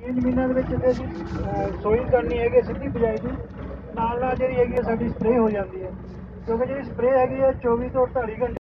तीन ਜ਼ਮੀਨਾਂ ਦੇ ਵਿੱਚ ਜੇ ਅਸੀਂ ਸੋਇਲ ਕਰਨੀ ਹੈਗੀ ਸਿੱਧੀ ਬਿਜਾਈ ਦੀ ਨਾਲ ਨਾਲ ਜਿਹੜੀ ਹੈਗੀ ਸਾਡੀ ਸਪਰੇਅ ਹੋ ਜਾਂਦੀ ਹੈ, ਕਿਉਂਕਿ ਜਿਹੜੀ ਸਪਰੇਅ ਹੈਗੀ ਹੈ 24 ਤੋਂ 48 ਘੰਟੇ